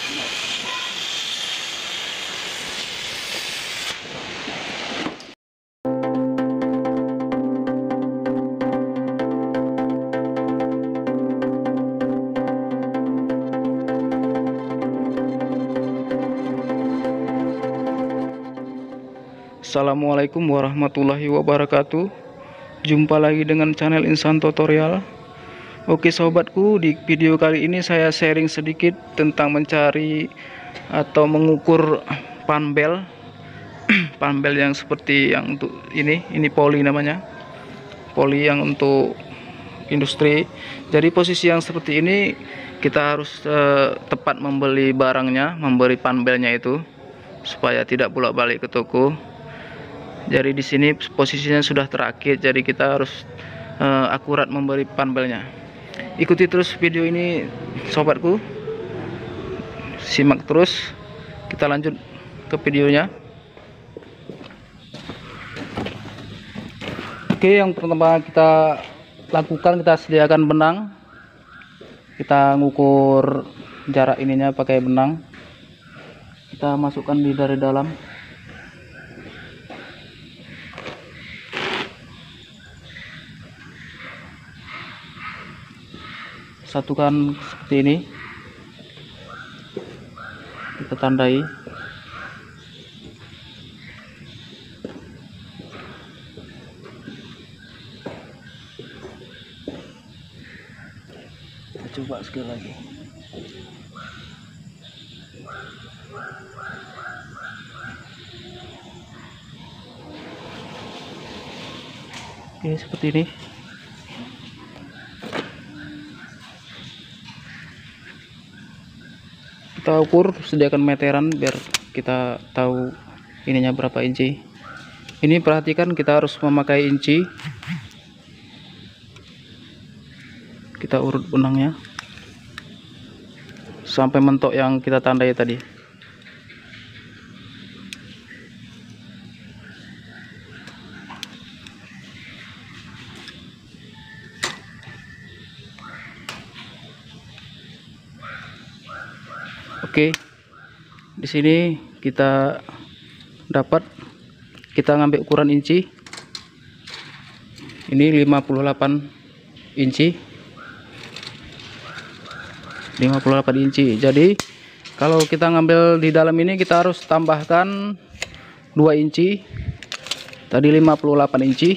Assalamualaikum warahmatullahi wabarakatuh. Jumpa lagi dengan channel Insan Tutorial. Oke sobatku, di video kali ini saya sharing sedikit tentang mencari atau mengukur panbel. Panbel yang seperti yang untuk ini poli namanya. Poli yang untuk industri. Jadi posisi yang seperti ini kita harus tepat membeli barangnya, memberi panbelnya itu supaya tidak bolak-balik ke toko. Jadi di sini posisinya sudah terakit, jadi kita harus akurat memberi panbelnya. Ikuti terus video ini sobatku, simak terus, kita lanjut ke videonya. Oke, yang pertama kita lakukan, kita sediakan benang. Kita ngukur jarak ininya pakai benang. Kita masukkan dari dalam. Satukan seperti ini, kita tandai. Kita coba sekali lagi. Oke, seperti ini. Kita ukur, sediakan meteran biar kita tahu ininya berapa inci. Ini perhatikan, kita harus memakai inci. Kita urut benangnya sampai mentok yang kita tandai tadi. Oke, di sini kita dapat, kita ngambil ukuran inci. Ini 58 inci. 58 inci. Jadi kalau kita ngambil di dalam ini kita harus tambahkan 2 inci. Tadi 58 inci.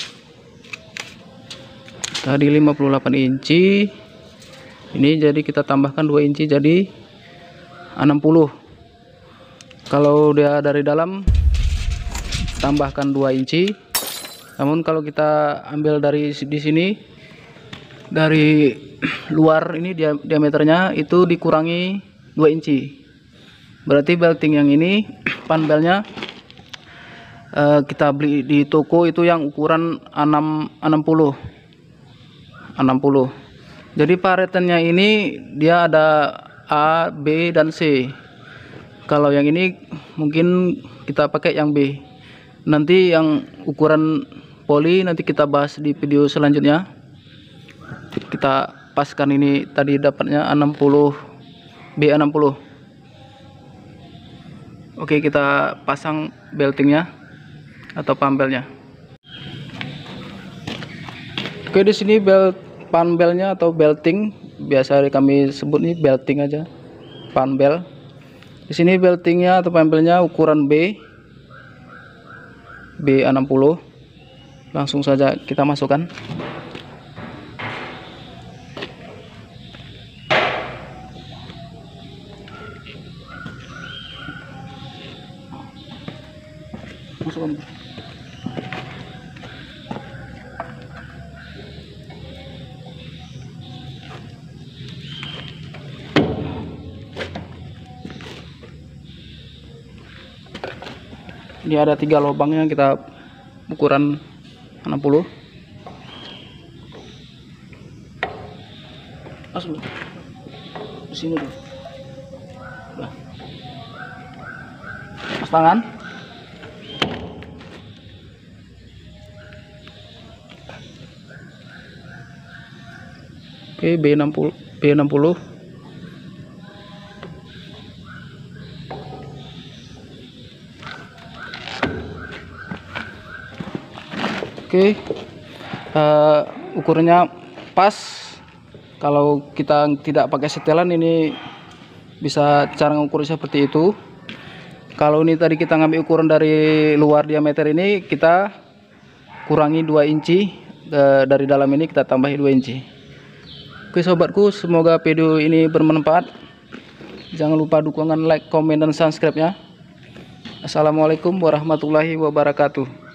Tadi 58 inci. Ini jadi kita tambahkan 2 inci jadi 60. Kalau dia dari dalam tambahkan 2 inci. Namun kalau kita ambil dari di sini, dari luar ini diameternya itu dikurangi 2 inci. Berarti belting yang ini panbelnya kita beli di toko itu yang ukuran 60. Jadi paretannya ini dia ada A, B, dan C. Kalau yang ini mungkin kita pakai yang B. Nanti yang ukuran poli nanti kita bahas di video selanjutnya. Kita paskan ini tadi dapatnya 60, B60. Oke, kita pasang beltingnya atau panbelnya. Oke, di sini panbelnya atau belting, biasa kami sebut ini belting aja, panbel. Di sini beltingnya atau panbelnya ukuran B60. Langsung saja kita masukkan. Masukkan. Ini ada 3 lubangnya, kita ukuran 60. Masuk di sini tuh. Nah. Mas tangan. Oke, B60. Oke, ukurannya pas. Kalau kita tidak pakai setelan ini bisa cara mengukur seperti itu. Kalau ini tadi kita ngambil ukuran dari luar diameter ini, kita kurangi 2 inci, dari dalam ini kita tambahi 2 inci. Oke sobatku, semoga video ini bermanfaat. Jangan lupa dukungan like, komen, dan subscribe-nya. Assalamualaikum warahmatullahi wabarakatuh.